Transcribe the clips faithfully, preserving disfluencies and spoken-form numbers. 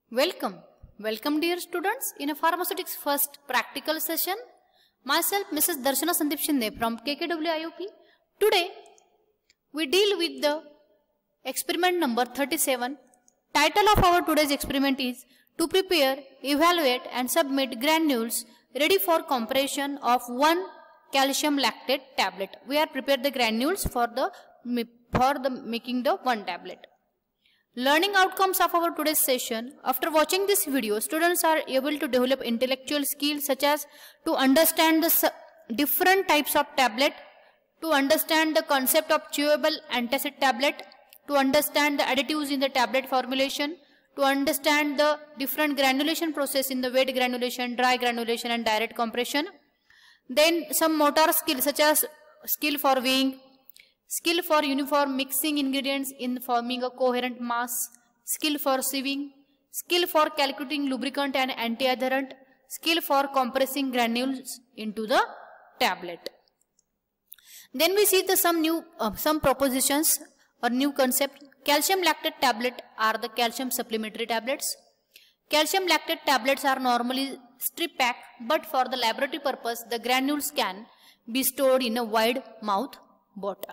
Welcome. Welcome dear students in a pharmaceutics first practical session. Myself Missus Darshana Sandeep Shinde from K K W I O P. Today we deal with the experiment number thirty-seven. Title of our today's experiment is to prepare, evaluate and submit granules ready for compression of one calcium lactate tablet. We are prepared the granules for the for the making the one tablet. Learning outcomes of our today's session. After watching this video, students are able to develop intellectual skills such as to understand the different types of tablet, to understand the concept of chewable antacid tablet, to understand the additives in the tablet formulation, to understand the different granulation process in the wet granulation, dry granulation and direct compression. Then some motor skills such as skill for weighing, skill for uniform mixing ingredients in forming a coherent mass, skill for sieving, skill for calculating lubricant and anti-adherent, skill for compressing granules into the tablet. Then we see the some new uh, some propositions or new concept. Calcium lactate tablet are the calcium supplementary tablets. Calcium lactate tablets are normally strip pack, but for the laboratory purpose the granules can be stored in a wide mouth bottle.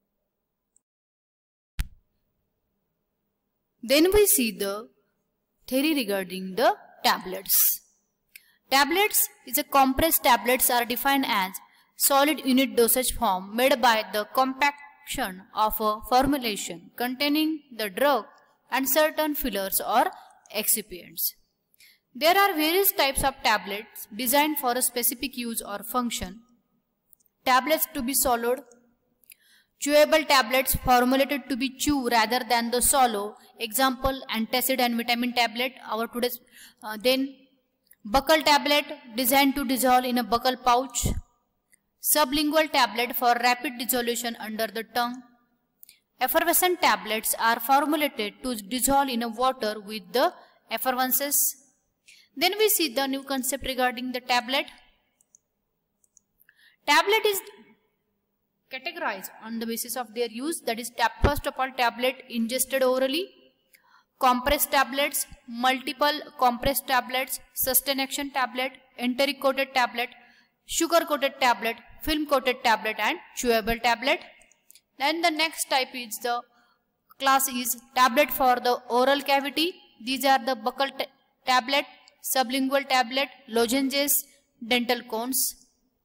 Then we see the theory regarding the tablets. Tablets is a compressed tablets are defined as solid unit dosage form made by the compaction of a formulation containing the drug and certain fillers or excipients. There are various types of tablets designed for a specific use or function. Tablets to be swallowed, chewable tablets formulated to be chew rather than the swallow, example antacid and vitamin tablet, our today's uh, then buccal tablet designed to dissolve in a buccal pouch, sublingual tablet for rapid dissolution under the tongue. Effervescent tablets are formulated to dissolve in a water with the effervescence. Then we see the new concept regarding the tablet. Tablet is categorized on the basis of their use, that is first of all tablet ingested orally, compressed tablets, multiple compressed tablets, sustain action tablet, enteric coated tablet, sugar coated tablet, film coated tablet and chewable tablet. Then the next type is the class is tablet for the oral cavity. These are the buccal ta tablet, sublingual tablet, lozenges, dental cones.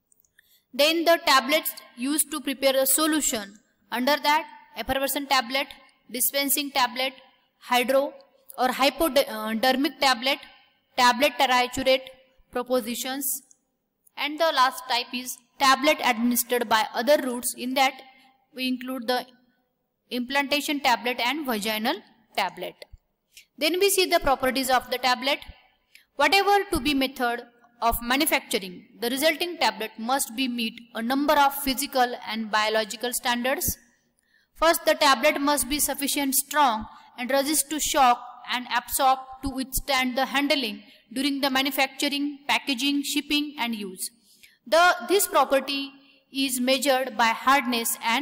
Then the tablets used to prepare a solution. Under that, effervescent tablet, dispensing tablet, hydro or hypodermic tablet, tablet triturate propositions. And the last type is tablet administered by other routes. In that, we include the implantation tablet and vaginal tablet. Then we see the properties of the tablet. Whatever to be method of manufacturing, the resulting tablet must be meet a number of physical and biological standards. First, the tablet must be sufficient strong and resist to shock and absorb to withstand the handling during the manufacturing, packaging, shipping and use. The, this property is measured by hardness and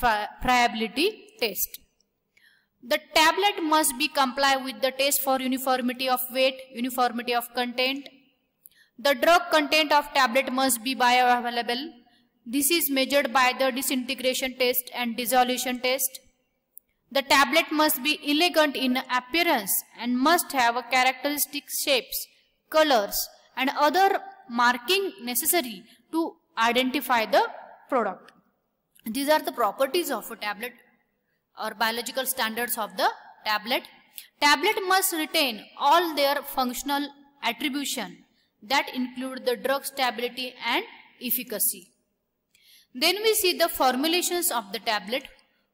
friability test. The tablet must be comply with the test for uniformity of weight, uniformity of content. The drug content of tablet must be bioavailable. This is measured by the disintegration test and dissolution test. The tablet must be elegant in appearance and must have a characteristic shapes, colors and other marking necessary to identify the product. These are the properties of a tablet or biological standards of the tablet. Tablet must retain all their functional attribution that include the drug stability and efficacy. Then we see the formulations of the tablet.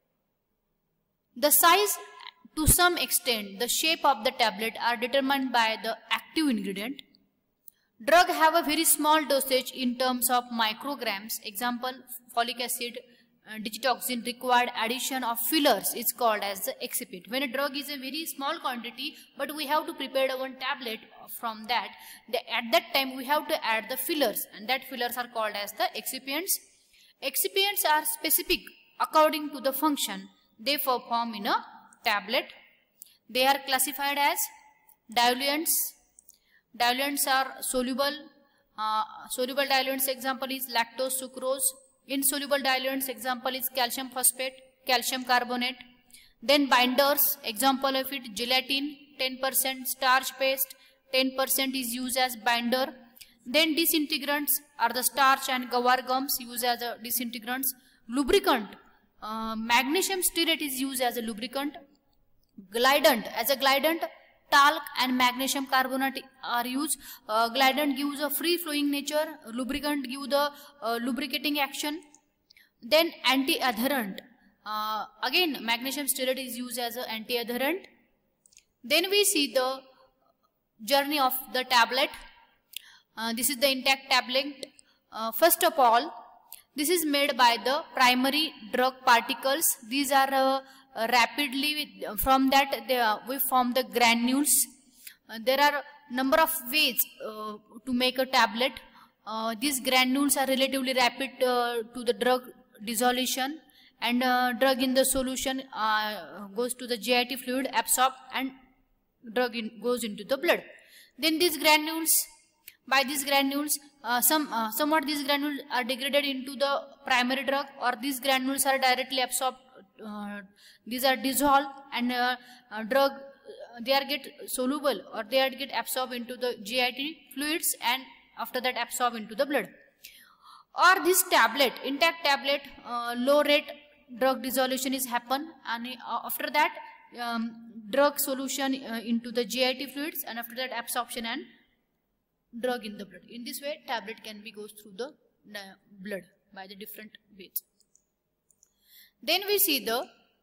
The size, to some extent, the shape of the tablet are determined by the active ingredient. Drug have a very small dosage in terms of micrograms. Example, folic acid, uh, digitoxin required addition of fillers is called as the excipient. When a drug is a very small quantity, but we have to prepare one tablet from that, the, at that time we have to add the fillers, and that fillers are called as the excipients. Excipients are specific according to the function they perform in a tablet. They are classified as Diluents. Diluents are soluble. Uh, soluble diluents example is lactose, sucrose. Insoluble diluents example is calcium phosphate, calcium carbonate. Then binders, example of it gelatin, ten percent starch paste, ten percent is used as binder. Then disintegrants are the starch and guar gums used as a disintegrants. Lubricant, uh, magnesium stearate is used as a lubricant. Glidant, as a glidant, talc and magnesium carbonate are used. Uh, glidant gives a free flowing nature, lubricant gives the uh, lubricating action. Then anti-adherent, uh, again magnesium stearate is used as an anti-adherent. Then we see the journey of the tablet. Uh, this is the intact tablet. Uh, first of all, this is made by the primary drug particles. These are uh, uh, rapidly, from that they, uh, we form the granules. Uh, there are number of ways uh, to make a tablet. Uh, these granules are relatively rapid uh, to the drug dissolution, and uh, drug in the solution uh, goes to the G I T fluid, absorbed, and drug in, goes into the blood. Then these granules, by these granules, uh, some uh, somewhat these granules are degraded into the primary drug, or these granules are directly absorbed. Uh, these are dissolved, and uh, uh, drug uh, they are get soluble, or they are get absorbed into the G I T fluids, and after that absorb into the blood. Or this tablet, intact tablet, uh, low rate drug dissolution is happen, and uh, after that um, drug solution uh, into the G I T fluids, and after that absorption and drug in the blood. In this way, tablet can be goes through the uh, blood by the different ways. Then we see the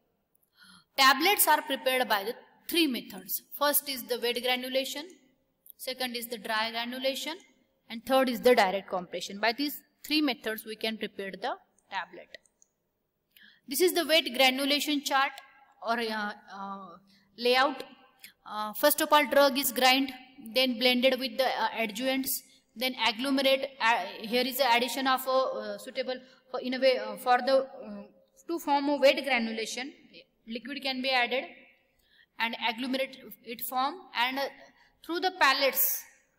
tablets are prepared by the three methods. First is the wet granulation, second is the dry granulation, and third is the direct compression. By these three methods we can prepare the tablet. This is the wet granulation chart or uh, uh, layout. Uh, first of all, drug is grind, then blended with the uh, adjuvants, then agglomerate. Uh, here is the addition of a uh, suitable for in a way uh, for the uh, to form a wet granulation. Liquid can be added and agglomerate it form, and uh, through the pallets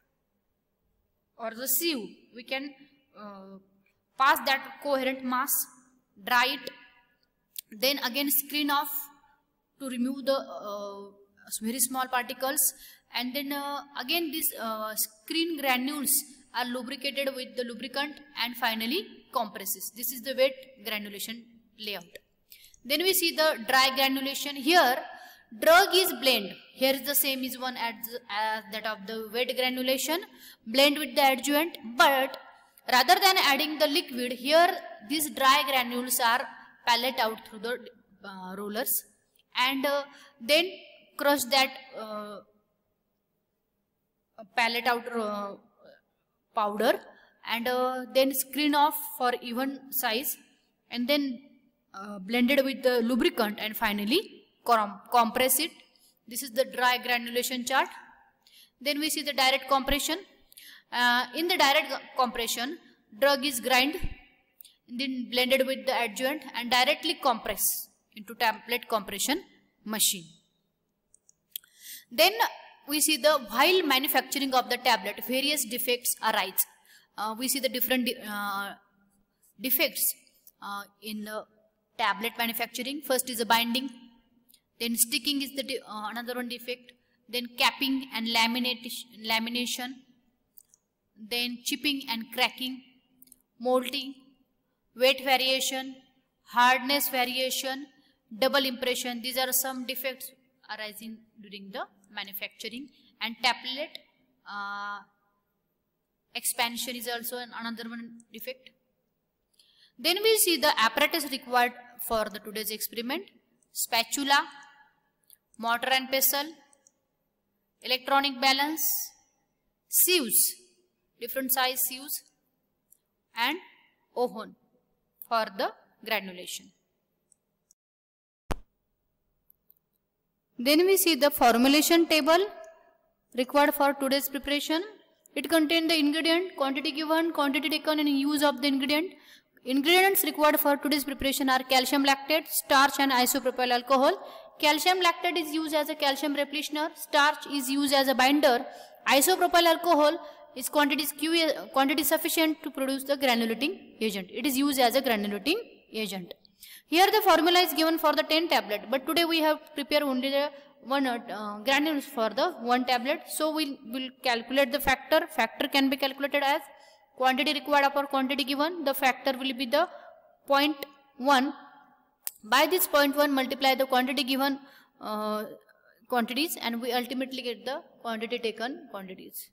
or the sieve we can uh, pass that coherent mass, dry it, then again screen off to remove the uh, very small particles, and then uh, again these uh, screen granules are lubricated with the lubricant, and finally compresses. This is the wet granulation layout. Then we see the dry granulation. Here drug is blend. Here is the same is one as, as that of the wet granulation, blend with the adjuvant, but rather than adding the liquid, here these dry granules are pallet out through the uh, rollers, and uh, then crush that uh, pallet out uh, powder, and uh, then screen off for even size, and then uh, blended with the lubricant, and finally com compress it. This is the dry granulation chart. Then we see the direct compression. Uh, in the direct compression, drug is grind, then blended with the adjuvant, and directly compress into tablet compression machine. Then we see the while manufacturing of the tablet, various defects arise. Uh, we see the different uh, defects uh, in the tablet manufacturing. First is the binding, then sticking is the uh, another one defect, then capping and lamination, lamination, then chipping and cracking, molting, weight variation, hardness variation, double impression. These are some defects arising during the manufacturing. And tablet uh, expansion is also an another one defect. Then we see the apparatus required for the today's experiment: spatula, mortar and pestle, electronic balance, sieves, different size sieves, and oven for the granulation. Then we see the formulation table required for today's preparation. It contains the ingredient, quantity given, quantity taken, and use of the ingredient. Ingredients required for today's preparation are calcium lactate, starch and isopropyl alcohol, calcium lactate is used as a calcium repletioner, starch is used as a binder, isopropyl alcohol is quantity, quantity sufficient to produce the granulating agent. It is used as a granulating agent. Here the formula is given for the ten tablet, but today we have prepared only the one uh, granules for the one tablet. So we will calculate the factor. Factor can be calculated as quantity required upon quantity given. The factor will be the zero point one. By this zero point one multiply the quantity given uh, quantities, and we ultimately get the quantity taken quantities.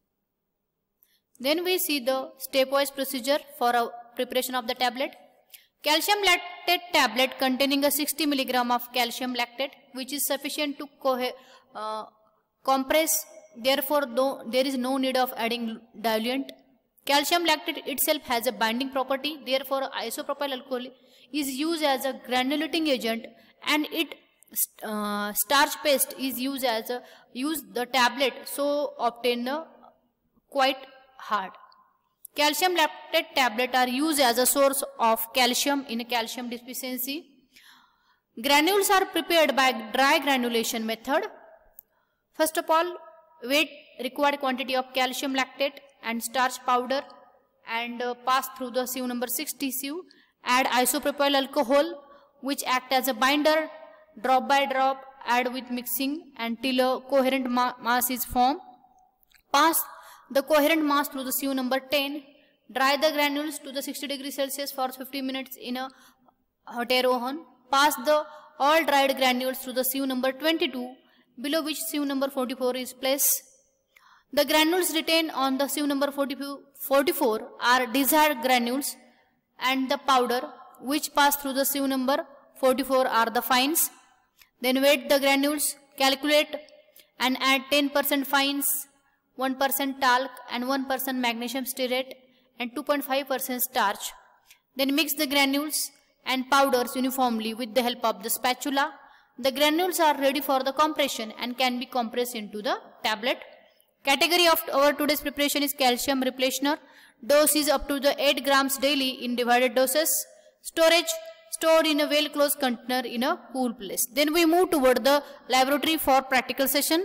Then we see the stepwise procedure for a preparation of the tablet. Calcium lactate tablet containing a sixty milligram of calcium lactate, which is sufficient to uh, compress. Therefore, no, there is no need of adding diluent. Calcium lactate itself has a binding property. Therefore, isopropyl alcohol is used as a granulating agent, and it uh, starch paste is used as a use the tablet, so obtain a quite hard. Calcium lactate tablet are used as a source of calcium in a calcium deficiency. Granules are prepared by dry granulation method. First of all, weight required quantity of calcium lactate and starch powder, and uh, pass through the sieve number sixty sieve. Add isopropyl alcohol, which act as a binder, drop by drop, add with mixing until a coherent ma mass is formed. Pass the coherent mass through the sieve number ten. Dry the granules to the sixty degrees Celsius for fifty minutes in a hot air oven. Pass the all dried granules through the sieve number twenty-two, below which sieve number forty-four is placed. The granules retained on the sieve number forty-four are desired granules, and the powder which pass through the sieve number forty-four are the fines. Then weight the granules, calculate and add ten percent fines, one percent talc and one percent magnesium stearate and two point five percent starch. Then mix the granules and powders uniformly with the help of the spatula. The granules are ready for the compression and can be compressed into the tablet. Category of our today's preparation is calcium repletioner. Dose is up to the eight grams daily in divided doses. Storage stored in a well closed container in a cool place. Then we move toward the laboratory for practical session.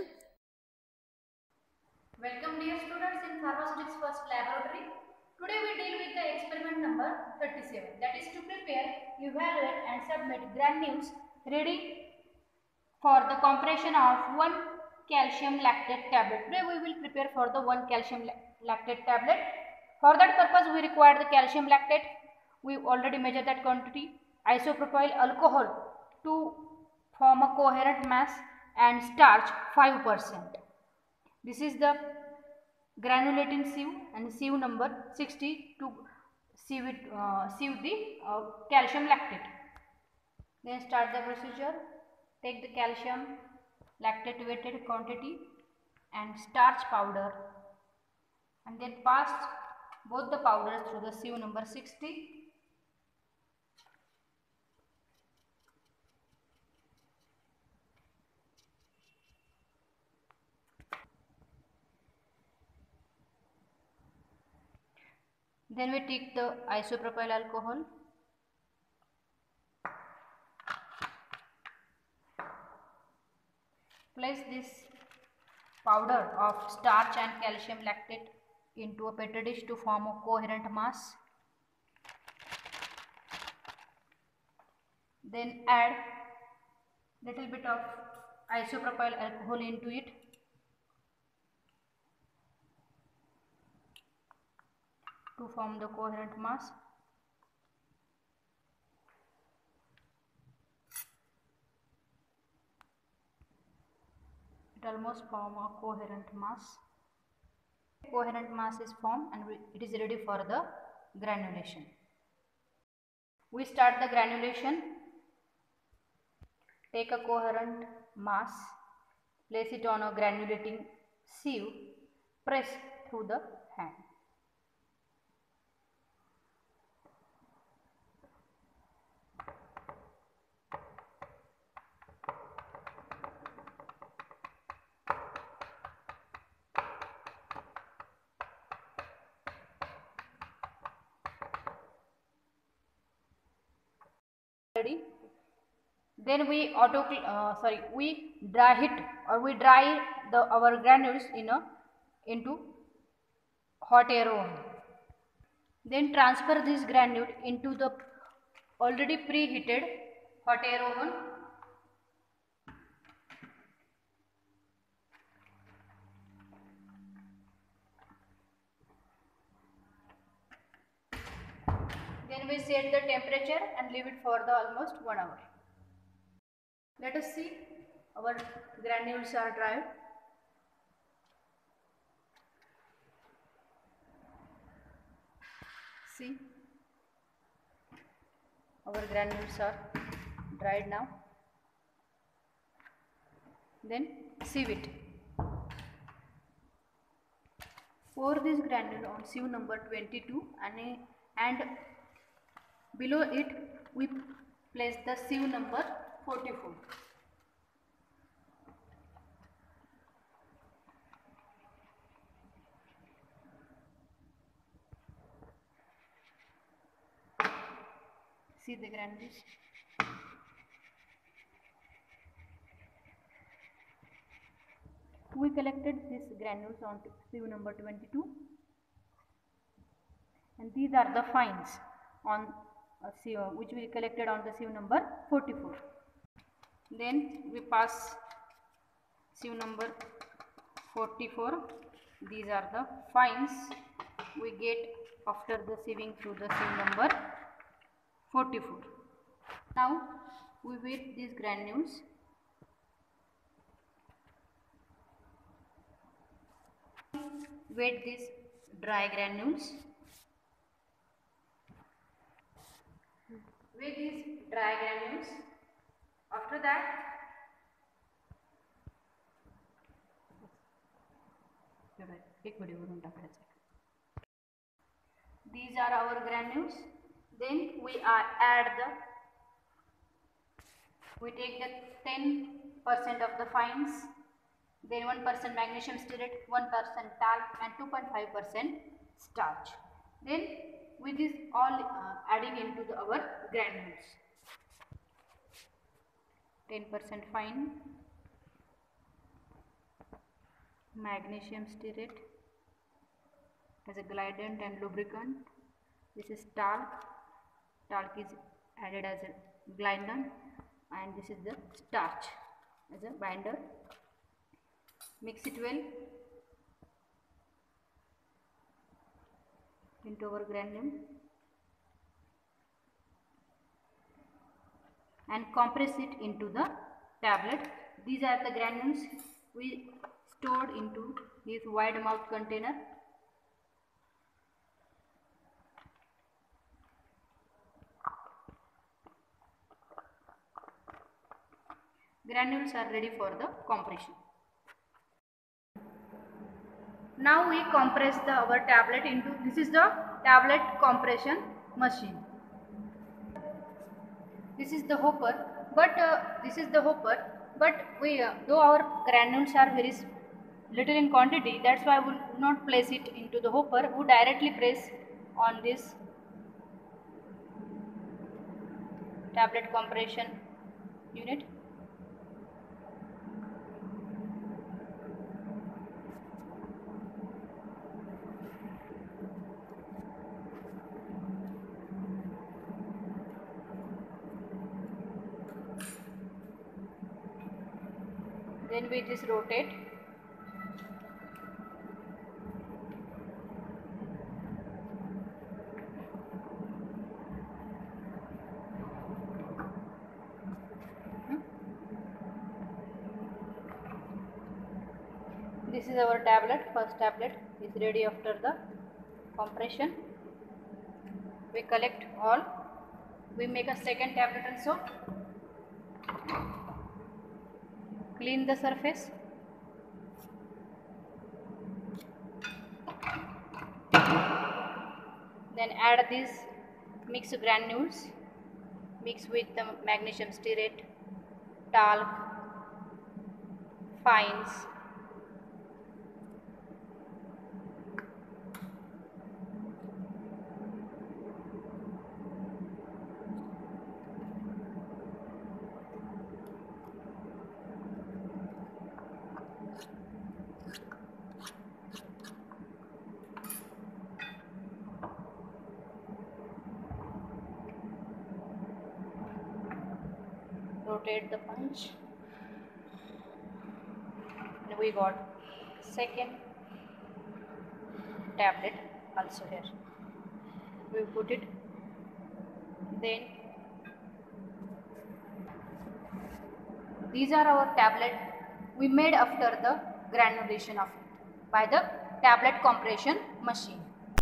Welcome dear students in Pharmaceutics First Laboratory. Today we deal with the experiment number thirty-seven, that is to prepare, evaluate and submit granules ready for the compression of one calcium lactate tablet. Today we will prepare for the one calcium lactate tablet. For that purpose we require the calcium lactate. We already measured that quantity. Isopropyl alcohol to form a coherent mass, and starch five percent. This is the granulating sieve and sieve number sixty to sieve, it, uh, sieve the uh, calcium lactate. Then start the procedure. Take the calcium lactate weighted quantity and starch powder, and then pass both the powders through the sieve number sixty. Then we take the isopropyl alcohol. Place this powder of starch and calcium lactate into a petri dish to form a coherent mass. Then add little bit of isopropyl alcohol into it. To form the coherent mass. It almost form a coherent mass. Coherent mass is formed and it is ready for the granulation. We start the granulation. Take a coherent mass, place it on a granulating sieve, press through the hand. Ready. then we auto uh, sorry we dry it or we dry the our granules in a into hot air oven. Then transfer this granule into the already preheated hot air oven. Then we set the temperature and leave it for the almost one hour. Let us see, our granules are dried. See, our granules are dried now. Then sieve it. Pour this granule on sieve number twenty-two and, and below it we place the sieve number forty-four. See the granules. We collected these granules on sieve number twenty-two, and these are the fines on a sieve which we collected on the sieve number forty-four. Then we pass sieve number forty-four. These are the fines we get after the sieving through the sieve number forty-four. Now we weight these granules. Weight these dry granules. Weight these dry granules. After that, these are our granules. Then we are add the we take the ten percent of the fines, then one percent magnesium stearate, one percent talc and two point five percent starch. Then with this all uh, adding into the, our granules. ten percent fine, magnesium stearate as a glidant and lubricant. This is talc. Talc is added as a glidant, and this is the starch as a binder. Mix it well into our granule and compress it into the tablet. These are the granules we stored into this wide mouth container. Granules are ready for the compression. Now we compress the our tablet into, this is the tablet compression machine. This is the hopper, but uh, this is the hopper, but we uh, though our granules are very little in quantity, that's why we will not place it into the hopper. We directly press on this tablet compression unit. Then we just rotate. This is our tablet. First tablet is ready after the compression. We collect all. We make a second tablet also. Clean the surface. Then add these mixed granules, mix with the magnesium stearate, talc, fines, rotate the punch, and we got second tablet also here. We put it, then these are our tablet we made after the granulation of it by the tablet compression machine.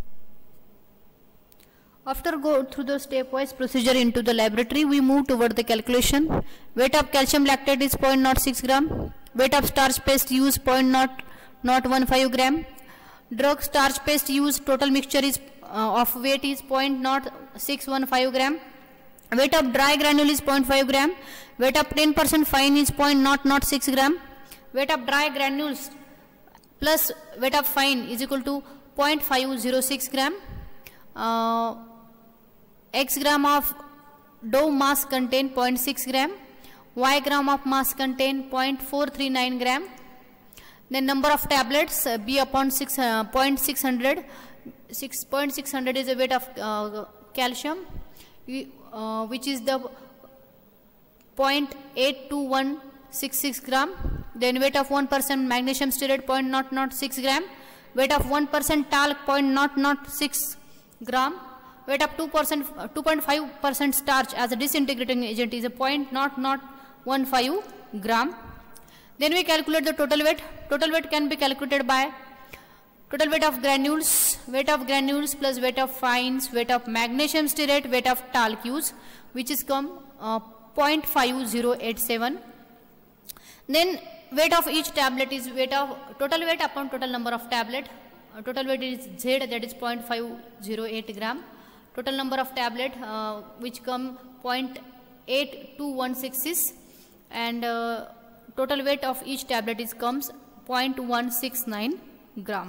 After go through the stepwise procedure into the laboratory, we move toward the calculation. Weight of calcium lactate is zero point zero six gram. Weight of starch paste used zero point zero zero one five gram. Drug starch paste used total mixture is uh, of weight is zero point zero six one five gram. Weight of dry granule is zero point five gram. Weight of ten percent fine is zero point zero zero six gram. Weight of dry granules plus weight of fine is equal to zero point five zero six gram. Uh, X gram of dough mass contain zero point six gram. Y gram of mass contain zero point four three nine gram. Then number of tablets uh, B upon six, uh, zero point six hundred. six point six hundred is the weight of uh, calcium, uh, which is the zero point eight two one six six gram. Then weight of one percent magnesium stearate zero point zero zero six gram. Weight of one percent talc zero point zero zero six gram. Weight of two percent, two point five percent starch as a disintegrating agent is a zero point zero zero one five gram. Then we calculate the total weight. Total weight can be calculated by total weight of granules, weight of granules plus weight of fines, weight of magnesium stearate, weight of talc use, which is come uh, zero point five zero eight seven. Then weight of each tablet is weight of total weight upon total number of tablet. Uh, total weight is Z, that is zero point five zero eight gram. Total number of tablet uh, which come zero point eight two one six is, and uh, total weight of each tablet is comes zero point one six nine gram.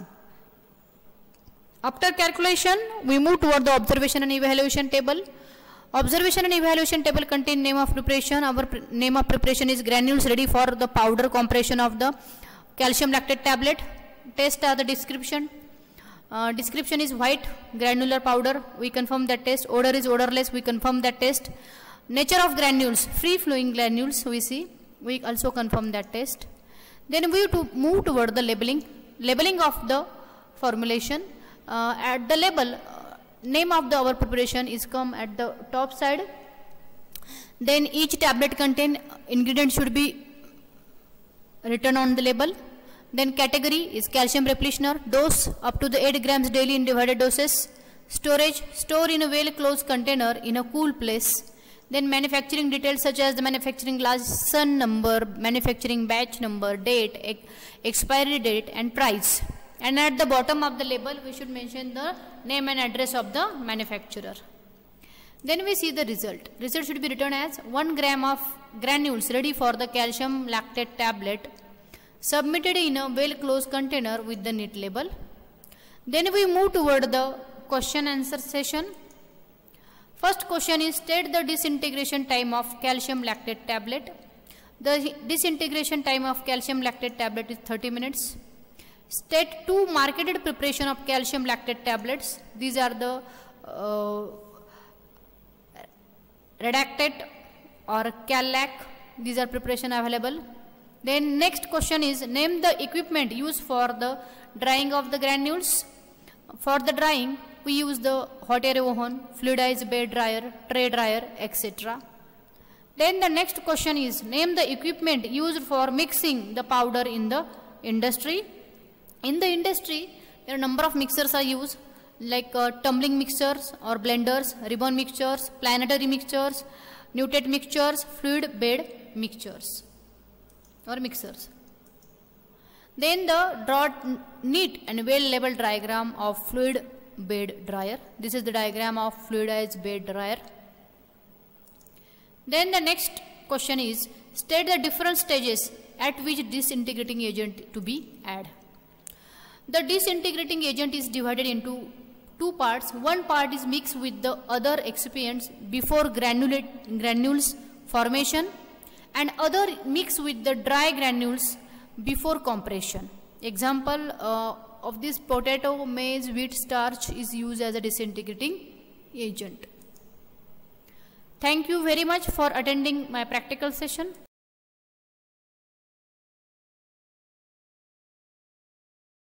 After calculation, we move toward the observation and evaluation table. Observation and evaluation table contain name of preparation. Our pre name of preparation is granules ready for the powder compression of the calcium lactate tablet. Test are the description. Uh, description is white granular powder, we confirm that test. Odor is odorless, we confirm that test. Nature of granules, free flowing granules we see, we also confirm that test. Then we to move toward the labeling. Labeling of the formulation. Uh, at the label, uh, name of the our preparation is come at the top side. Then each tablet contain ingredient should be written on the label. Then category is calcium repletioner. Dose up to the eight grams daily in divided doses. Storage, store in a well closed container in a cool place. Then manufacturing details such as the manufacturing license number, manufacturing batch number, date, ex expiry date and price. And at the bottom of the label we should mention the name and address of the manufacturer. Then we see the result. Result should be written as one gram of granules ready for the calcium lactate tablet, submitted in a well closed container with the neat label. Then we move toward the question answer session. First question is state the disintegration time of calcium lactate tablet. The disintegration time of calcium lactate tablet is thirty minutes. State two marketed preparation of calcium lactate tablets. These are the uh, Redactate or Cal-Lac. These are preparation available. Then next question is name the equipment used for the drying of the granules. For the drying we use the hot air oven, fluidized bed dryer, tray dryer, et cetera. Then the next question is name the equipment used for mixing the powder in the industry. In the industry there are a number of mixers are used like uh, tumbling mixers or blenders, ribbon mixtures, planetary mixtures, Nutet mixtures, fluid bed mixtures or mixers. Then the draw neat and well labeled diagram of fluid bed dryer. This is the diagram of fluidized bed dryer. Then the next question is state the different stages at which disintegrating agent to be added. The disintegrating agent is divided into two parts. One part is mixed with the other excipients before granulate, granules formation, and other mixed with the dry granules before compression. Example uh, of this potato, maize, wheat starch is used as a disintegrating agent. Thank you very much for attending my practical session.